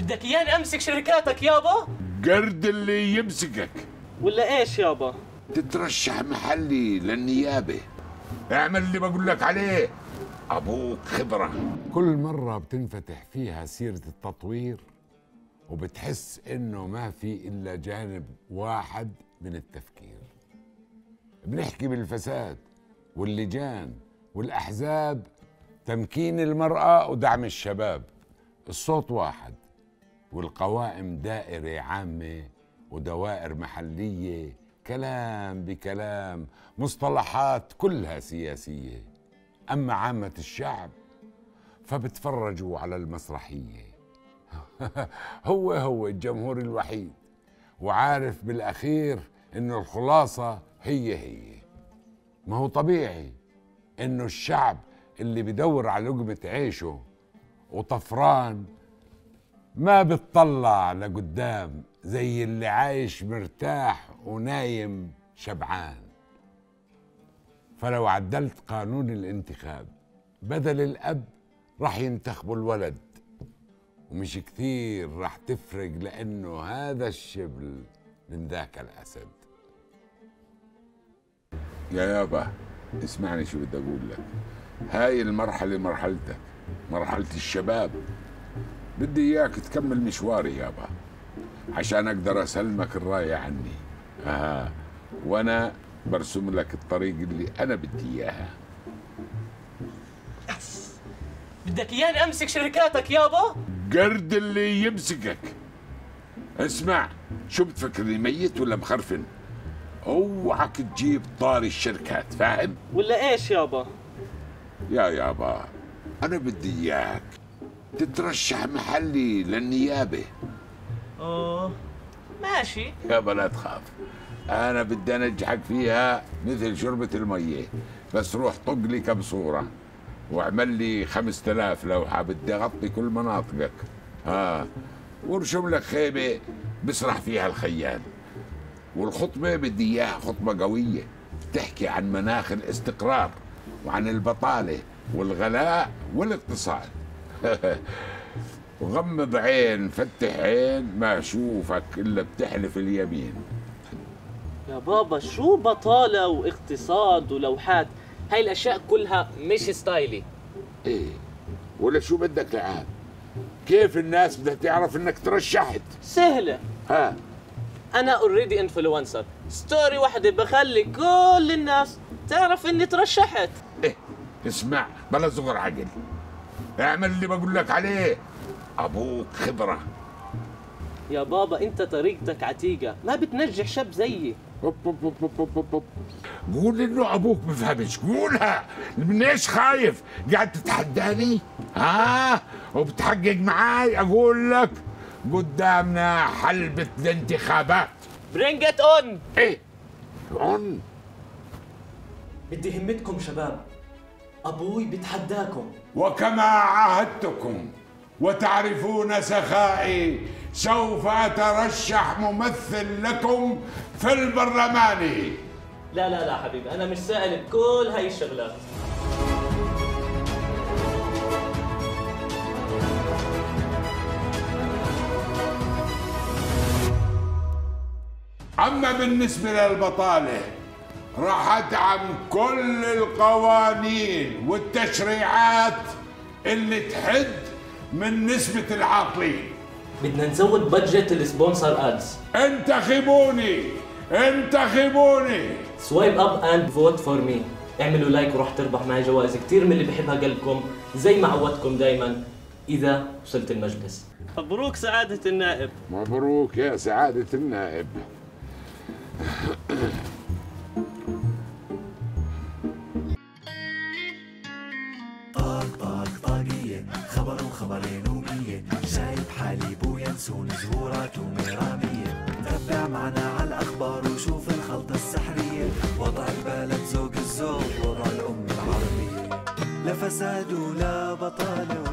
بدك اياني امسك شركاتك يابا؟ قرد اللي يمسكك. ولا ايش يابا؟ تترشح محلي للنيابة. اعمل اللي بقول لك عليه، ابوك خبرة. كل مرة بتنفتح فيها سيرة التطوير وبتحس انه ما في الا جانب واحد من التفكير. بنحكي بالفساد واللجان والاحزاب، تمكين المرأة ودعم الشباب. الصوت واحد والقوائم دائرة عامة ودوائر محلية، كلام بكلام، مصطلحات كلها سياسية. أما عامة الشعب فبتفرجوا على المسرحية. هو الجمهور الوحيد، وعارف بالأخير إنه الخلاصة هي. ما هو طبيعي إنه الشعب اللي بدور على لقمة عيشه وطفران ما بتطلع لقدام زي اللي عايش مرتاح ونايم شبعان. فلو عدلت قانون الانتخاب، بدل الأب رح ينتخبوا الولد، ومش كثير رح تفرق لأنه هذا الشبل من ذاك الأسد. يا يابا اسمعني شو بدي اقول لك. هاي المرحلة مرحلتك، مرحلة الشباب. بدي اياك تكمل مشواري يابا عشان اقدر اسلمك الراية عني. وانا برسم لك الطريق اللي انا بدي اياها. بدك اياني امسك شركاتك يابا؟ قرد اللي يمسكك. اسمع، شو بتفكرني ميت ولا مخرفن؟ اوعك تجيب طاري الشركات، فاهم؟ ولا ايش يابا؟ يا يابا انا بدي اياك تترشح محلي للنيابة. ماشي يابا لا تخاف، انا بدي انجحك فيها مثل شربة المية. بس روح طق لي كم صورة واعمل لي 5000 لوحة، بدي اغطي كل مناطقك. وارشم لك خيمة بسرح فيها الخيال. والخطبة بدي اياها خطبة قوية بتحكي عن مناخ الاستقرار وعن البطالة والغلاء والاقتصاد. وغمض عين فتح عين، ما اشوفك الا بتحلف اليمين. يا بابا شو بطالة واقتصاد ولوحات؟ هاي الاشياء كلها مش ستايلي. ايه ولا شو بدك لعاب؟ كيف الناس بدها تعرف انك ترشحت؟ سهلة. انا اوريدي انفلونسر، ستوري واحدة بخلي كل الناس تعرف اني ترشحت. ايه اسمع، بلا صغر عقل، اعمل اللي بقول لك عليه، ابوك خبرة. يا بابا انت طريقتك عتيقة، ما بتنجح شاب زيي. قول انه ابوك بفهمش، قولها. من ايش خايف؟ قاعد تتحداني؟ وبتحقق معاي؟ اقول لك قدامنا حلبة الانتخابات. برينج ات اون. ايه اون؟ بدي همتكم شباب، ابوي بتحداكم. وكما عاهدتكم وتعرفون سخائي، سوف أترشح ممثل لكم في البرلمان. لا حبيبي، أنا مش سائل بكل هاي الشغلات. أما بالنسبة للبطالة، راح أدعم كل القوانين والتشريعات اللي تحد من نسبة العاطلين. بدنا نزود بادجت السبونسر ادز. انتخبوني. سوايب اب اند فوت فور مي. اعملوا لايك وراح تربح معي جوائز كثير من اللي بحبها قلبكم، زي ما عودتكم دايما اذا وصلت المجلس. مبروك سعادة النائب. مبروك يا سعادة النائب. طاقية، خبر وخبرين ومية، شايب حليب وينسون زهورات ومرامية. تابع معنا على الأخبار وشوف الخلطة السحرية، وضع البلد ذوق الذوق، وضع الأم العربية، لا فساد ولا بطالة